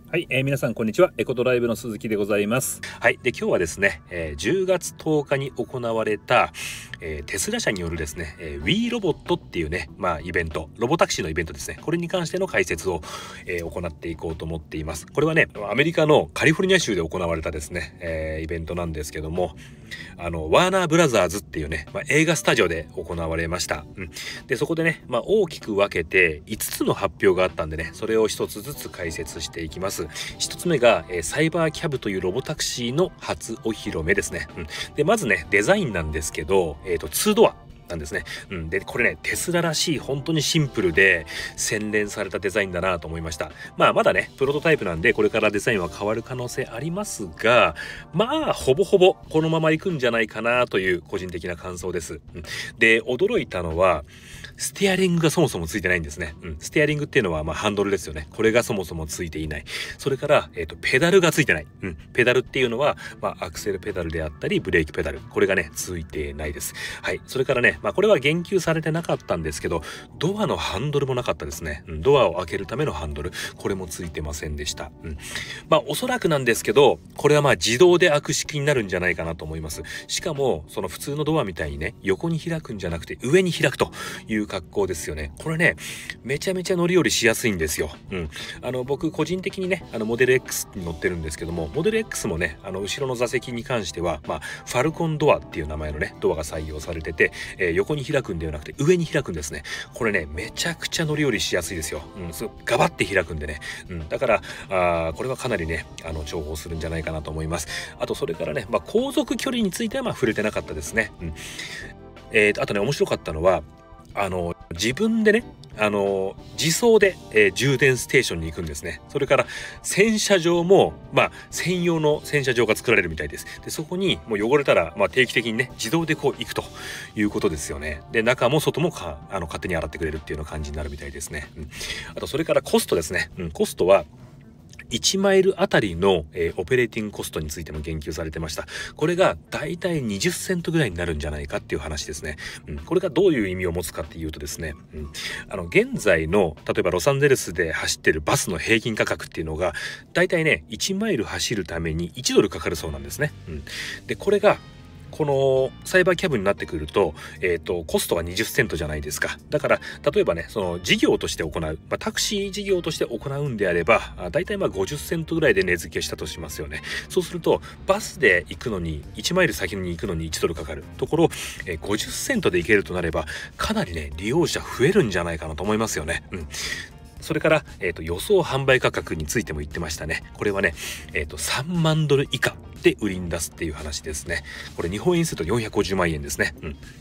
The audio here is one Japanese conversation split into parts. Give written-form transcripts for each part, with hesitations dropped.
はい、皆さんこんにちは。エコドライブの鈴木でございます。はい、で今日はですね、10月10日に行われた、テスラ社によるですね、We ロボットっていうね、イベント、ロボタクシーのイベントですね。これに関しての解説を、行っていこうと思っています。これはね、アメリカのカリフォルニア州で行われたですね、イベントなんですけども、ワーナーブラザーズっていうね、映画スタジオで行われました。でそこでね、大きく分けて5つの発表があったんでね、それを1つずつ解説していきます。1つ目が、サイバーキャブというロボタクシーの初お披露目ですね。でまずね、デザインなんですけど、2ドアなんですね。でこれね、テスラらしい本当にシンプルで洗練されたデザインだなと思いました。まだねプロトタイプなんで、これからデザインは変わる可能性ありますが、ほぼほぼこのままいくんじゃないかなという個人的な感想です。で驚いたのはステアリングがそもそもついてないんですね。ステアリングっていうのはハンドルですよね。これがそもそもついていない。それから、ペダルがついてない。ペダルっていうのは、アクセルペダルであったりブレーキペダル、これがねついてないです。はい。それからね、これは言及されてなかったんですけど、ドアのハンドルもなかったですね。ドアを開けるためのハンドル、これもついてませんでした。おそらくなんですけど、これは自動で開く式になるんじゃないかなと思います。しかもその普通のドアみたいにね、横に開くんじゃなくて上に開くという格好ですよね。これね、めちゃめちゃ乗り降りしやすいんですよ。僕個人的にね、モデル X に乗ってるんですけども、モデル X もね、後ろの座席に関しては、ファルコンドアっていう名前のね、ドアが採用されてて、横に開くんではなくて上に開くんですね。これね、めちゃくちゃ乗り降りしやすいですよ。ガバって開くんでね。だからこれはかなりね、重宝するんじゃないかなと思います。あとそれからね、航続距離については触れてなかったですね。あとね、面白かったのは自分でね、自走で、充電ステーションに行くんですね。それから洗車場も専用の洗車場が作られるみたいです。でそこにもう汚れたら、定期的にね自動でこう行くということですよね。で中も外も勝手に洗ってくれるっていうような感じになるみたいですね。あとそれからコストですね。コストは1マイルあたりの、オペレーティングコストについても言及されてました。これがだいたい20セントぐらいになるんじゃないかっていう話ですね。これがどういう意味を持つかっていうとですね、現在の例えばロサンゼルスで走ってるバスの平均価格っていうのがだいたいね1マイル走るために1ドルかかるそうなんですね。でこれがこのサイバーキャブになってくると、コストが20セントじゃないですか。だから例えばね、その事業として行う、タクシー事業として行うんであれば、だいたい50セントぐらいで値付けしたとしますよね。そうするとバスで行くのに1マイル先に行くのに1ドルかかるところ、50セントで行けるとなればかなりね利用者増えるんじゃないかなと思いますよね。それから、予想販売価格についても言ってましたね。これはね、3万ドル以下で売りに出すっていう話ですね。これ日本円にすると450万円ですね。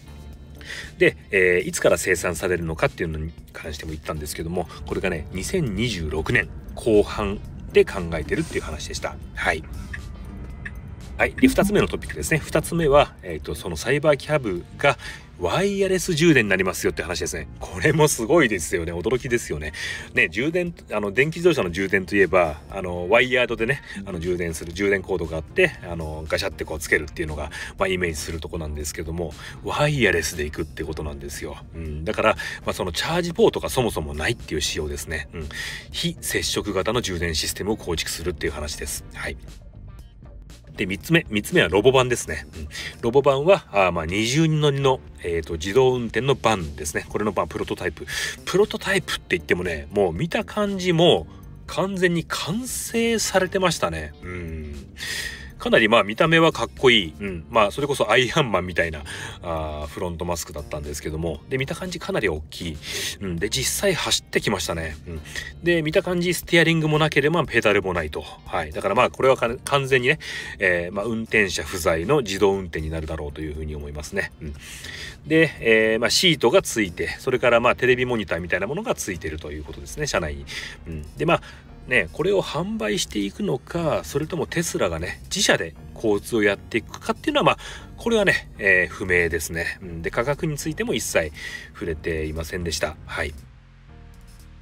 で、いつから生産されるのかっていうのに関しても言ったんですけども、これがね2026年後半で考えてるっていう話でした。はい。はい、で2つ目のトピックですね。2つ目は、そのサイバーキャブがワイヤレス充電になりますよって話ですね。これもすごいですよね。驚きですよね。充電、電気自動車の充電といえば、ワイヤードでね、充電する充電コードがあって、ガシャってこうつけるっていうのが、イメージするとこなんですけども、ワイヤレスでいくってことなんですよ。だから、そのチャージポートがそもそもないっていう仕様ですね。非接触型の充電システムを構築するっていう話です。はい。で3つ目はロボバンですね。ロボバンは20人乗りの、自動運転のバンですね。これのプロトタイプって言ってもね、もう見た感じも完全に完成されてましたね。かなり見た目はかっこいい、それこそアイアンマンみたいなフロントマスクだったんですけども、で見た感じかなり大きい、で実際走ってきましたね。で見た感じステアリングもなければペダルもないと。はい。だからこれは完全にね、運転者不在の自動運転になるだろうというふうに思いますね。で、シートがついて、それからテレビモニターみたいなものがついているということですね、車内に。でこれを販売していくのか、それともテスラがね自社で交通をやっていくかっていうのはこれはね、不明ですね。で価格についても一切触れていませんでした。はい。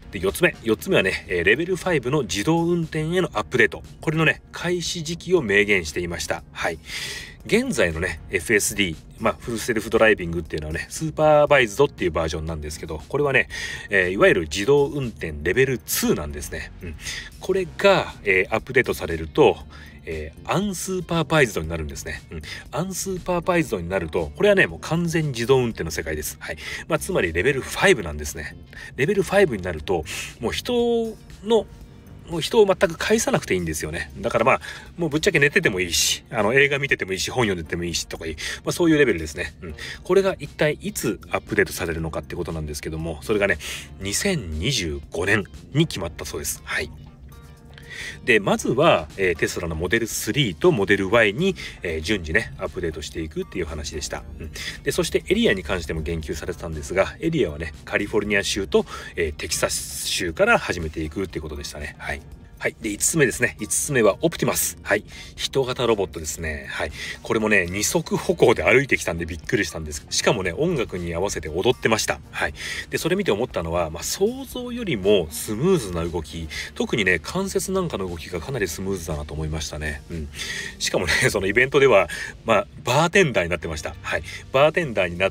で4つ目はね、レベル5の自動運転へのアップデート。これのね、開始時期を明言していました。はい。現在のね、FSD、フルセルフドライビングっていうのはね、スーパーバイズドっていうバージョンなんですけど、これはね、いわゆる自動運転レベル2なんですね。これが、アップデートされると、アンスーパーバイズドになるんですね。アンスーパーバイズドになると、これはね、もう完全自動運転の世界です。はい。つまりレベル5なんですね。レベル5になると、もう人を全く介さなくていいんですよね。だからもうぶっちゃけ寝ててもいいし、映画見ててもいいし、本読んでてもいいしとかそういうレベルですね。これが一体いつアップデートされるのかってことなんですけども、それがね、2025年に決まったそうです。はい。で、まずは、テスラのモデル3とモデル Y に、順次ね、アップデートしていくっていう話でした。で、そしてエリアに関しても言及されてたんですが、エリアはね、カリフォルニア州と、テキサス州から始めていくっていうことでしたね。はい。はい。で、5つ目ですね。5つ目はオプティマス。はい。人型ロボットですね。はい。これもね、二足歩行で歩いてきたんでびっくりしたんです。しかもね、音楽に合わせて踊ってました。はい。で、それ見て思ったのは、想像よりもスムーズな動き、特にね、関節なんかの動きがかなりスムーズだなと思いましたね。しかもね、そのイベントでは、バーテンダーになってました。はい。バーテンダーになって、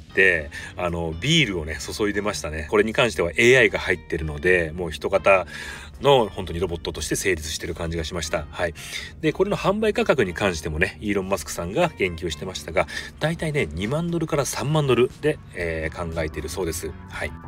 ビールをね、注いでましたね。これに関しては AI が入ってるので、もう人型の本当にロボットとして成立してる感じがしました。はい。で、これの販売価格に関してもね、イーロン・マスクさんが言及してましたが、だいたいね、2万ドルから3万ドルで、考えているそうです。はい。